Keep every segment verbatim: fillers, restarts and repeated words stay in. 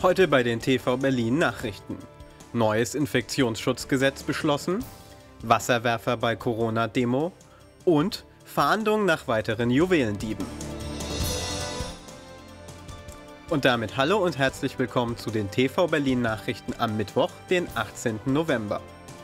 Heute bei den T V Berlin Nachrichten. Neues Infektionsschutzgesetz beschlossen, Wasserwerfer bei Corona-Demo und Fahndung nach weiteren Juwelendieben. Und damit hallo und herzlich willkommen zu den T V Berlin Nachrichten am Mittwoch, den achtzehnten November.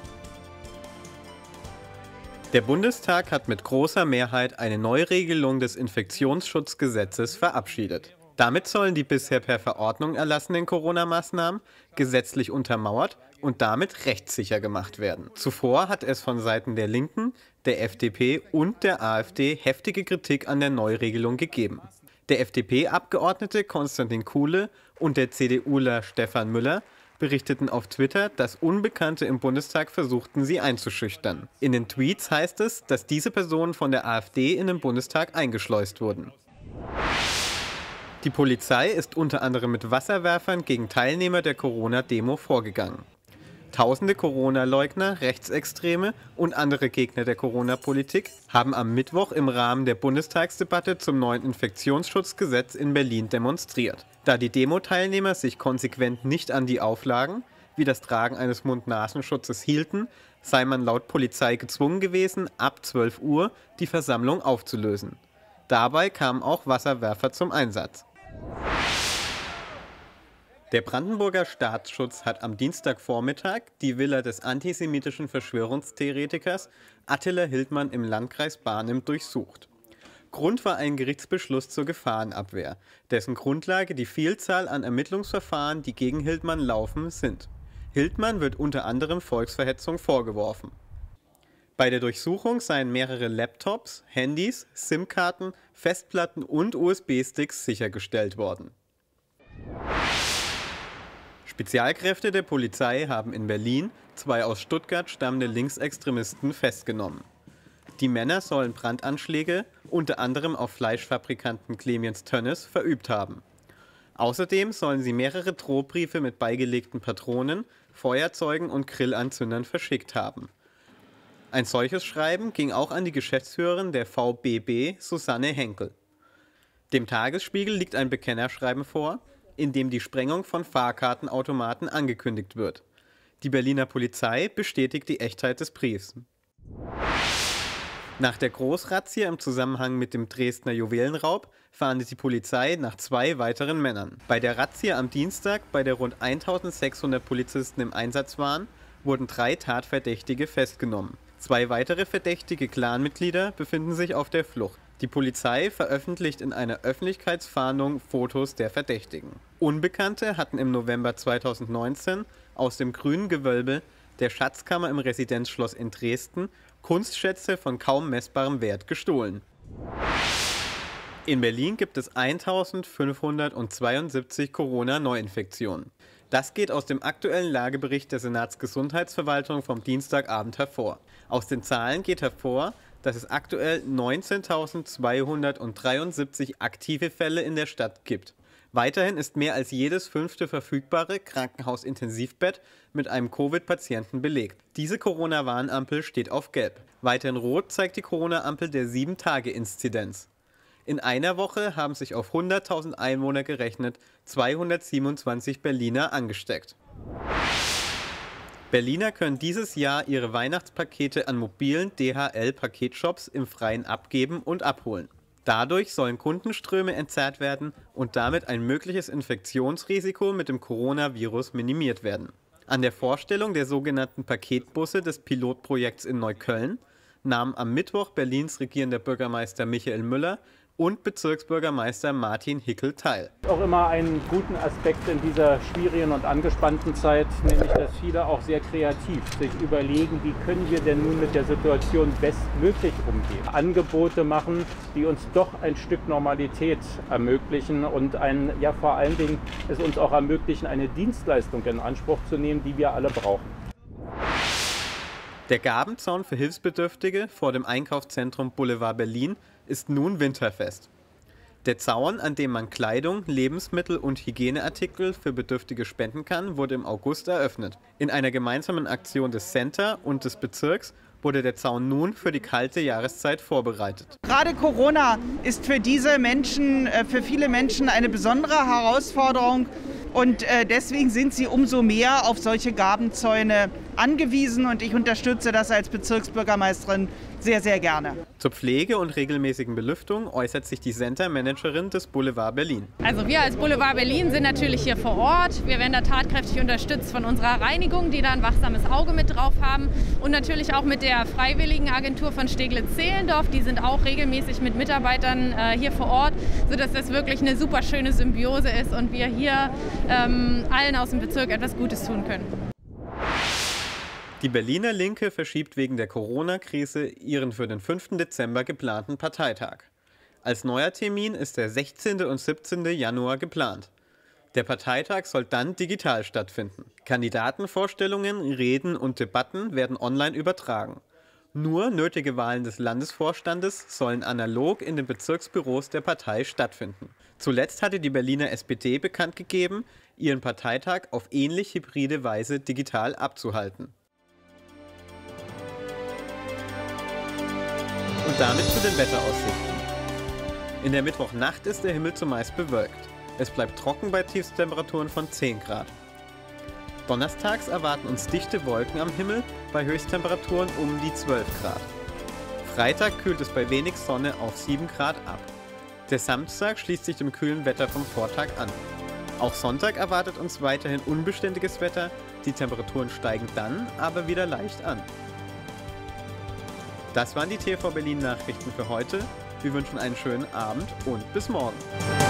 Der Bundestag hat mit großer Mehrheit eine Neuregelung des Infektionsschutzgesetzes verabschiedet. Damit sollen die bisher per Verordnung erlassenen Corona-Maßnahmen gesetzlich untermauert und damit rechtssicher gemacht werden. Zuvor hat es von Seiten der Linken, der F D P und der AfD heftige Kritik an der Neuregelung gegeben. Der F D P-Abgeordnete Konstantin Kuhle und der CDUler Stefan Müller berichteten auf Twitter, dass Unbekannte im Bundestag versuchten, sie einzuschüchtern. In den Tweets heißt es, dass diese Personen von der AfD in den Bundestag eingeschleust wurden. Die Polizei ist unter anderem mit Wasserwerfern gegen Teilnehmer der Corona-Demo vorgegangen. Tausende Corona-Leugner, Rechtsextreme und andere Gegner der Corona-Politik haben am Mittwoch im Rahmen der Bundestagsdebatte zum neuen Infektionsschutzgesetz in Berlin demonstriert. Da die Demo-Teilnehmer sich konsequent nicht an die Auflagen, wie das Tragen eines Mund-Nasen-Schutzes hielten, sei man laut Polizei gezwungen gewesen, ab zwölf Uhr die Versammlung aufzulösen. Dabei kamen auch Wasserwerfer zum Einsatz. Der Brandenburger Staatsschutz hat am Dienstagvormittag die Villa des antisemitischen Verschwörungstheoretikers Attila Hildmann im Landkreis Barnim durchsucht. Grund war ein Gerichtsbeschluss zur Gefahrenabwehr, dessen Grundlage die Vielzahl an Ermittlungsverfahren, die gegen Hildmann laufen, sind. Hildmann wird unter anderem Volksverhetzung vorgeworfen. Bei der Durchsuchung seien mehrere Laptops, Handys, SIM-Karten, Festplatten und U S B-Sticks sichergestellt worden. Spezialkräfte der Polizei haben in Berlin zwei aus Stuttgart stammende Linksextremisten festgenommen. Die Männer sollen Brandanschläge, unter anderem auf Fleischfabrikanten Clemens Tönnes, verübt haben. Außerdem sollen sie mehrere Drohbriefe mit beigelegten Patronen, Feuerzeugen und Grillanzündern verschickt haben. Ein solches Schreiben ging auch an die Geschäftsführerin der V B B, Susanne Henkel. Dem Tagesspiegel liegt ein Bekennerschreiben vor, in dem die Sprengung von Fahrkartenautomaten angekündigt wird. Die Berliner Polizei bestätigt die Echtheit des Briefs. Nach der Großrazzia im Zusammenhang mit dem Dresdner Juwelenraub fahndet die Polizei nach zwei weiteren Männern. Bei der Razzia am Dienstag, bei der rund eintausendsechshundert Polizisten im Einsatz waren, wurden drei Tatverdächtige festgenommen. Zwei weitere verdächtige Clanmitglieder befinden sich auf der Flucht. Die Polizei veröffentlicht in einer Öffentlichkeitsfahndung Fotos der Verdächtigen. Unbekannte hatten im November zweitausendneunzehn aus dem Grünen Gewölbe der Schatzkammer im Residenzschloss in Dresden Kunstschätze von kaum messbarem Wert gestohlen. In Berlin gibt es eintausendfünfhundertzweiundsiebzig Corona-Neuinfektionen. Das geht aus dem aktuellen Lagebericht der Senatsgesundheitsverwaltung vom Dienstagabend hervor. Aus den Zahlen geht hervor, dass es aktuell neunzehntausendzweihundertdreiundsiebzig aktive Fälle in der Stadt gibt. Weiterhin ist mehr als jedes fünfte verfügbare Krankenhausintensivbett mit einem Covid-Patienten belegt. Diese Corona-Warnampel steht auf Gelb. Weiter in Rot zeigt die Corona-Ampel der sieben Tage Inzidenz. In einer Woche haben sich auf hunderttausend Einwohner gerechnet zweihundertsiebenundzwanzig Berliner angesteckt. Berliner können dieses Jahr ihre Weihnachtspakete an mobilen D H L-Paketshops im Freien abgeben und abholen. Dadurch sollen Kundenströme entzerrt werden und damit ein mögliches Infektionsrisiko mit dem Coronavirus minimiert werden. An der Vorstellung der sogenannten Paketbusse des Pilotprojekts in Neukölln nahmen am Mittwoch Berlins regierender Bürgermeister Michael Müller und Bezirksbürgermeister Martin Hickel teil. Auch immer einen guten Aspekt in dieser schwierigen und angespannten Zeit, nämlich dass viele auch sehr kreativ sich überlegen, wie können wir denn nun mit der Situation bestmöglich umgehen. Angebote machen, die uns doch ein Stück Normalität ermöglichen und ein, ja, vor allen Dingen es uns auch ermöglichen, eine Dienstleistung in Anspruch zu nehmen, die wir alle brauchen. Der Gabenzaun für Hilfsbedürftige vor dem Einkaufszentrum Boulevard Berlin ist nun winterfest. Der Zaun, an dem man Kleidung, Lebensmittel und Hygieneartikel für Bedürftige spenden kann, wurde im August eröffnet. In einer gemeinsamen Aktion des Center und des Bezirks wurde der Zaun nun für die kalte Jahreszeit vorbereitet. Gerade Corona ist für diese Menschen, für viele Menschen eine besondere Herausforderung. Und äh, deswegen sind sie umso mehr auf solche Gabenzäune angewiesen und ich unterstütze das als Bezirksbürgermeisterin sehr, sehr gerne. Zur Pflege und regelmäßigen Belüftung äußert sich die Center-Managerin des Boulevard Berlin. Also wir als Boulevard Berlin sind natürlich hier vor Ort. Wir werden da tatkräftig unterstützt von unserer Reinigung, die da ein wachsames Auge mit drauf haben. Und natürlich auch mit der freiwilligen Agentur von Steglitz-Zehlendorf. Die sind auch regelmäßig mit Mitarbeitern äh, hier vor Ort, sodass das wirklich eine super schöne Symbiose ist und wir hier ähm, allen aus dem Bezirk etwas Gutes tun können. Die Berliner Linke verschiebt wegen der Corona-Krise ihren für den fünften Dezember geplanten Parteitag. Als neuer Termin ist der sechzehnte und siebzehnte Januar geplant. Der Parteitag soll dann digital stattfinden. Kandidatenvorstellungen, Reden und Debatten werden online übertragen. Nur nötige Wahlen des Landesvorstandes sollen analog in den Bezirksbüros der Partei stattfinden. Zuletzt hatte die Berliner S P D bekannt gegeben, ihren Parteitag auf ähnlich hybride Weise digital abzuhalten. Und damit zu den Wetteraussichten. In der Mittwochnacht ist der Himmel zumeist bewölkt. Es bleibt trocken bei Tiefstemperaturen von zehn Grad. Donnerstags erwarten uns dichte Wolken am Himmel bei Höchsttemperaturen um die zwölf Grad. Freitag kühlt es bei wenig Sonne auf sieben Grad ab. Der Samstag schließt sich dem kühlen Wetter vom Vortag an. Auch Sonntag erwartet uns weiterhin unbeständiges Wetter, die Temperaturen steigen dann aber wieder leicht an. Das waren die T V Berlin Nachrichten für heute. Wir wünschen einen schönen Abend und bis morgen.